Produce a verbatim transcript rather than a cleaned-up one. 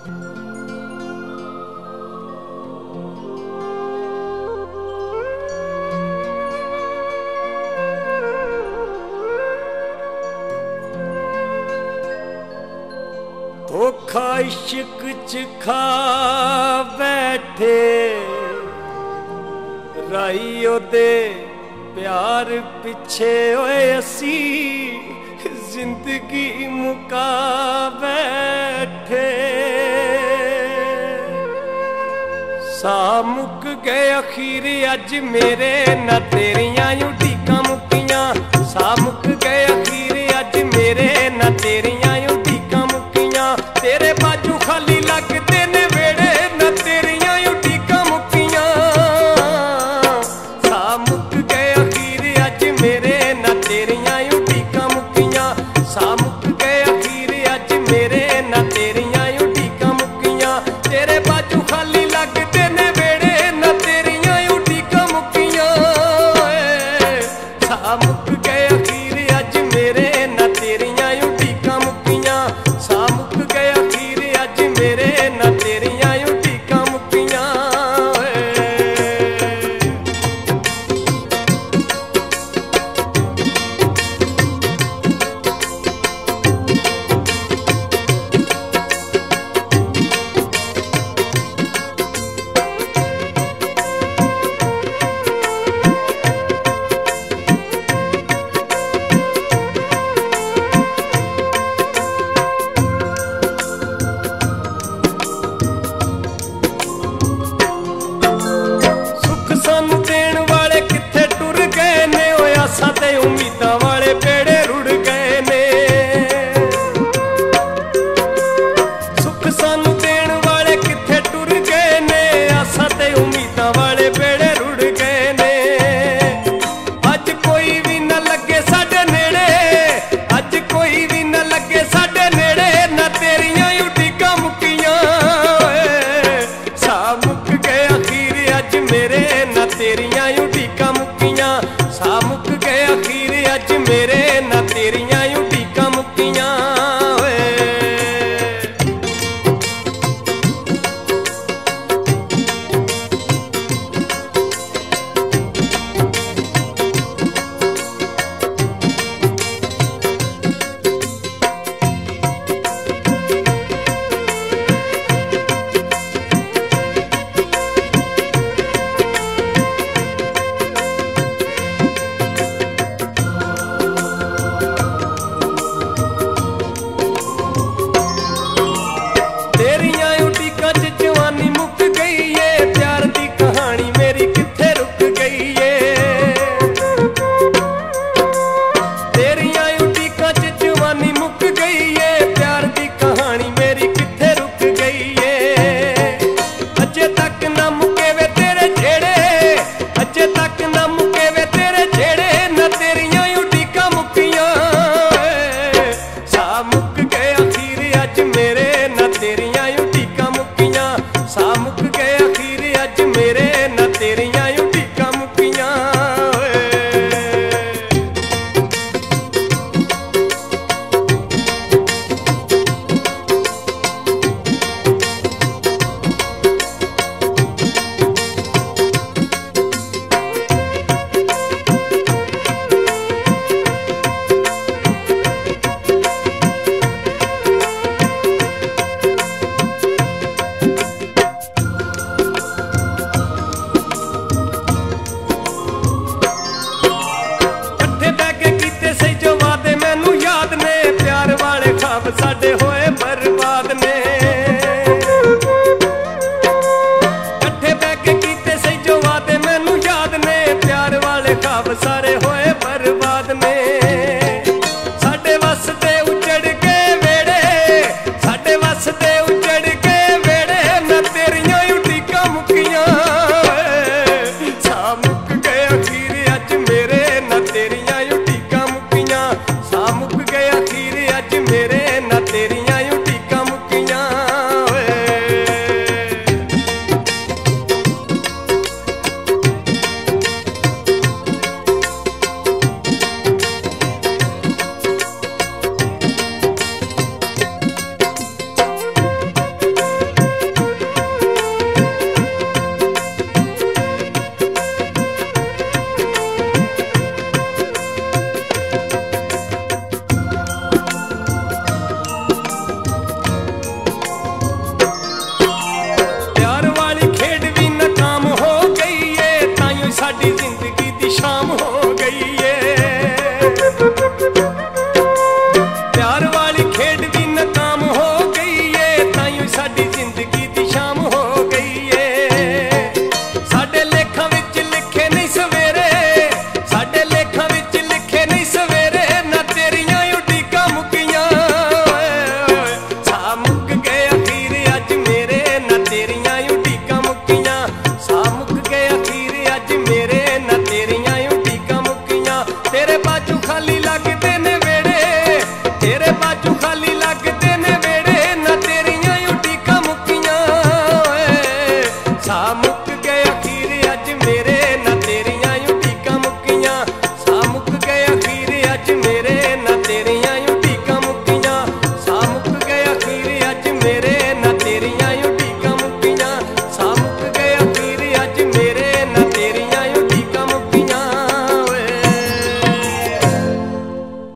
धोखा इश्क च खा बैठे राई ओदे प्यार पिछे होए असी जिंदगी मुका बैठे सा मुक गए अखीर अज मेरे ना तेरियां उड़ीकां मुकियां सा मुक गए अखीर अज मेरे ना तेरियां उड़ीकां मुकियां तेरे बाजू खाली लगदे ने वेड़े ना तेरियां उड़ीकां मुकियां सा मुक गए अखीर अज मेरे ना तेरियां उड़ीकां मुकियां सा मुक गए अखीर अज मेरे ना तेरियां उड़ीकां मुकियां तेरे बाजू खाली लगदे ने वेड़े ना तेरियां उड़ीकां मुकियां सा मुक गए अखीर अज मेरे ना तेरियां उड़ीकां मुकियां सा मुक गए अखीर अज मेरे ना तेरियां उड़ीकां मुकियां उम्मीदां वाले बेड़े रुड़ गए ने सुख सानू देण वाले किथे टुर गए ने आसा ते उम्मीदां वाले बेड़े रुड़ गए ने अज कोई भी न लगे साडे नेड़े अज कोई भी न लगे साडे नेड़े ना तेरियां उड़ीकां मुकियां सा मुक गए अखीर अज मेरे ना तेरियां उड़ीकां मुकियां सा मुक गए अखीर अज मेरे ना तेरियां उड़ीकां मुकियां साडे होए बर्बाद ने कट्ठे बैठ के कीते सही जो वादे मैनू याद ने प्यार वाले ख्वाब सारे